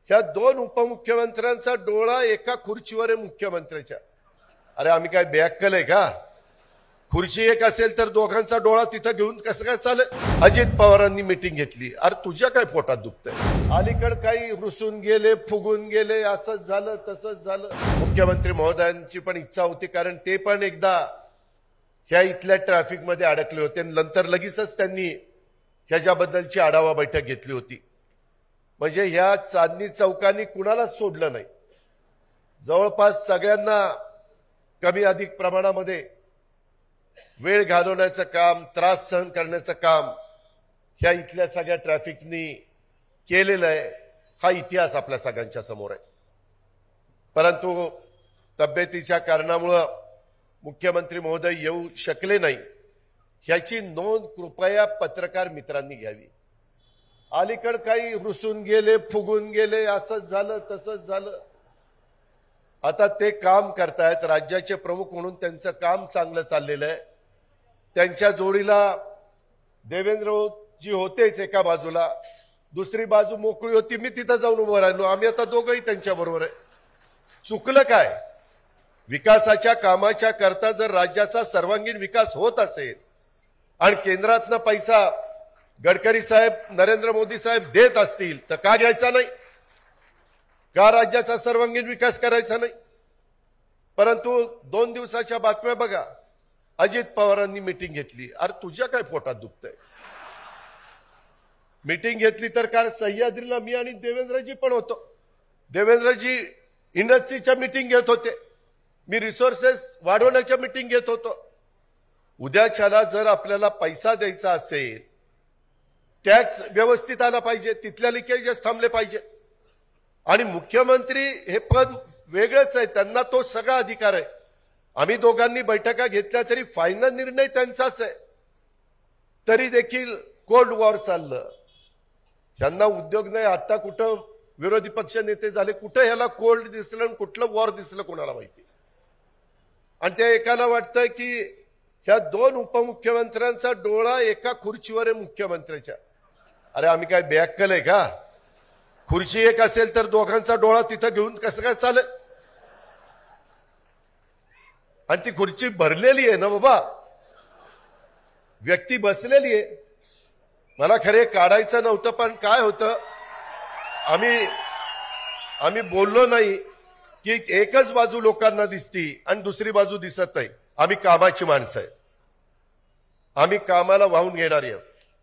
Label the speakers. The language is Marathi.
Speaker 1: ह्या दोन उपमुख्यमंत्र्यांचा डोळा एका खुर्चीवर आहे मुख्यमंत्र्याच्या। अरे आम्ही काय बेअक्कल आहे का? खुर्ची एक असेल तर दोघांचा डोळा तिथं घेऊन कसं काय चालेल? अजित पवारांनी मीटिंग घेतली। अरे तुझ्या काय पोटात दुखतंय? अलीकडे काही रुसून गेले, फुगून गेले, असंच झालं तसंच झालं। मुख्यमंत्री महोदयांची पण इच्छा होती, कारण ते पण एकदा ह्या इथल्या ट्रॅफिक मध्ये अडकले होते। नंतर लगेचच त्यांनी ह्याच्याबद्दलची आढावा बैठक घेतली होती। म्हणजे ह्या चांदणी चौकानी कुणालाच सोडलं नाही। जवळपास सगळ्यांना कमी अधिक प्रमाणामध्ये वेळ घालवण्याचं काम, त्रास सहन करण्याचं काम ह्या इथल्या सगळ्या ट्रॅफिकनी केलेलं आहे। हा इतिहास आपल्या सगळ्यांच्या समोर आहे। परंतु तब्येतीच्या कारणामुळे मुख्यमंत्री महोदय येऊ शकले नाही, ह्याची नोंद कृपया पत्रकार मित्रांनी घ्यावी। अलीकडे काही रुसून गेले, फुगून गेले, असंच झालं तसंच झालं। आता ते काम करतायत, राज्याचे प्रमुख म्हणून त्यांचं काम चांगलं चाललेलं आहे। त्यांच्या जोडीला देवेंद्रजी होतेच एका बाजूला, दुसरी बाजू मोकळी होती, मी तिथं जाऊन उभं राहिलो। आम्ही आता दोघंही त्यांच्या बरोबर आहे। चुकलं काय? विकासाच्या कामाच्या करता जर राज्याचा सर्वांगीण विकास होत असेल आणि केंद्रातनं पैसा गडकरी साहेब, नरेंद्र मोदी साहेब देत असतील तर का घ्यायचा नाही? का राज्याचा सर्वांगीण विकास करायचा नाही? परंतु 2 दिवसाच्या बातम्या बघा, अजित पवारांनी मीटिंग घेतली। अरे तुझ्या काय पोटात दुखतंय? मीटिंग घेतली तर काय, सह्याद्रीला मी आणि देवेंद्रजी पण होतो। देवेंद्रजी इंडस्ट्रीच्या मीटिंग घेत होते, मी रिसोर्सेस वाढवण्याच्या मीटिंग घेत होतो। उद्याच्याला जर आपल्याला पैसा द्यायचा असेल, टॅक्स व्यवस्थित आला पाहिजे, तिथल्या लिकेजेस थांबले पाहिजेत। आणि मुख्यमंत्री हे पद वेगळंच आहे, त्यांना तो सगळा अधिकार आहे। आम्ही दोघांनी बैठका घेतल्या तरी फायनल निर्णय त्यांचाच आहे। तरी देखील कोल्ड वॉर चाललं। त्यांना उद्योग नाही, आता कुठं विरोधी पक्ष नेते झाले, कुठं ह्याला कोल्ड दिसलं आणि कुठलं वॉर दिसलं कोणाला माहिती। आणि त्या एकाला वाटतंय की ह्या दोन उपमुख्यमंत्र्यांचा डोळा एका खुर्चीवर आहे मुख्यमंत्र्याच्या। अरे आम्ही काय बेअक्कल आहे का? खुर्ची एक असेल तर दोघांचा डोळा तिथं घेऊन कसं काय चालेल? आणि ती खुर्ची भरलेली आहे ना बाबा, व्यक्ती बसलेली आहे। मला खरे काढायचं नव्हतं, पण काय होतं, आम्ही बोललो नाही की एकच बाजू लोकांना दिसती आणि दुसरी बाजू दिसत नाही। आम्ही कामाची माणसं आहे, आम्ही कामाला वाहून घेणारी आहोत।